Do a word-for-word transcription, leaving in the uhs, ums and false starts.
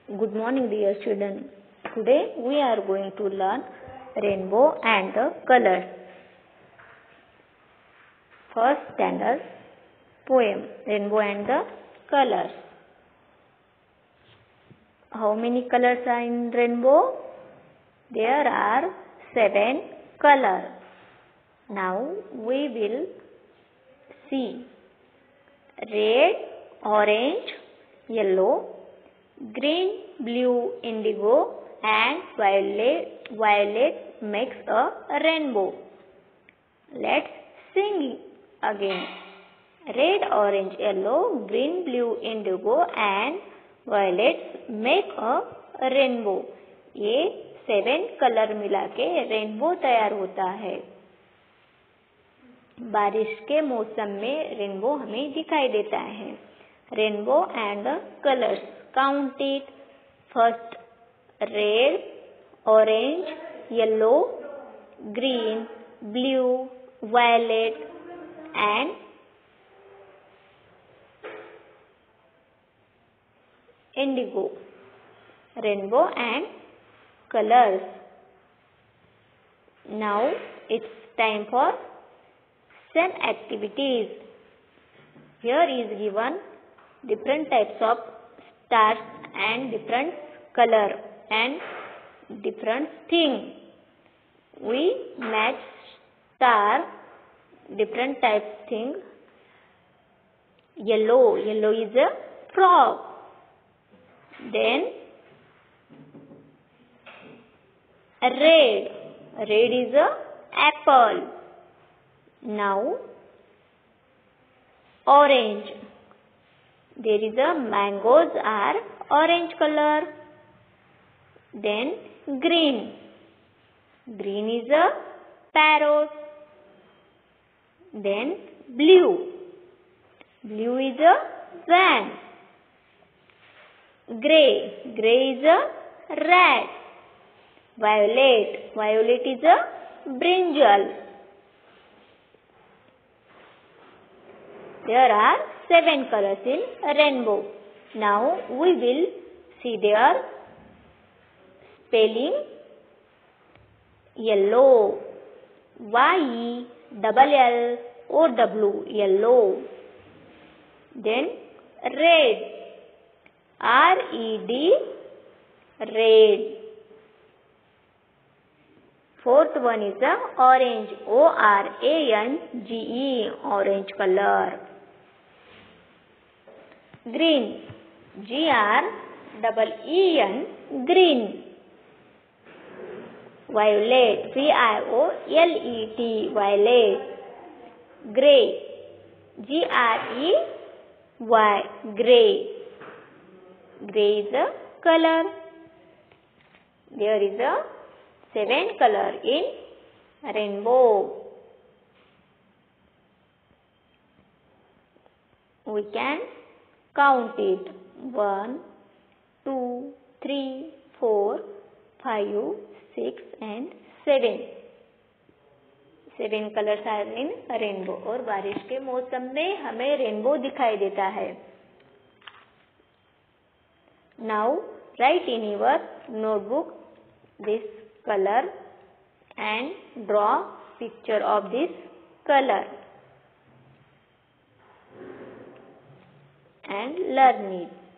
Good morning, dear children. Today we are going to learn rainbow and the colors. First standard poem, Rainbow and the Colors. How many colors are in rainbow? There are seven colors. Now we will see red, orange, yellow, green, blue, indigo and violet. Violet makes a rainbow. Let's sing again. Red, orange, yellow, green, blue, indigo and violet make a rainbow. ये seven colour मिला के rainbow तैयार होता है. बारिश के मौसम में रेनबो हमें दिखाई देता है. Rainbow and colours. Count it. First, red, orange, yellow, green, blue, violet and indigo. Rainbow and colors. Now it's time for some activities. Here is given different types of stars and different color and different thing. We match star different types thing. Yellow, yellow is a frog. Then red, red is a apple. Now orange. There is a mangoes are orange color. Then green. Green is a parrot. Then blue. Blue is a van. Grey. Grey is a rat. Violet. Violet is a brinjal. There are seven colors in rainbow. Now we will see their spelling. Yellow, Y E L L O W, yellow. Then red, R E D, red. Fourth one is the orange, O R A N G E, orange color. Green, G R E E N, green. Violet, V I O L E T, violet. Grey, G R E Y, grey. Grey is a color. There is a seven color in rainbow. We can count it. One, two, three, four, five, six and seven. Seven colours are in rainbow. और बारिश के मौसम में हमें rainbow दिखाई देता है. Now write in your notebook this colour and draw picture of this color and learn it.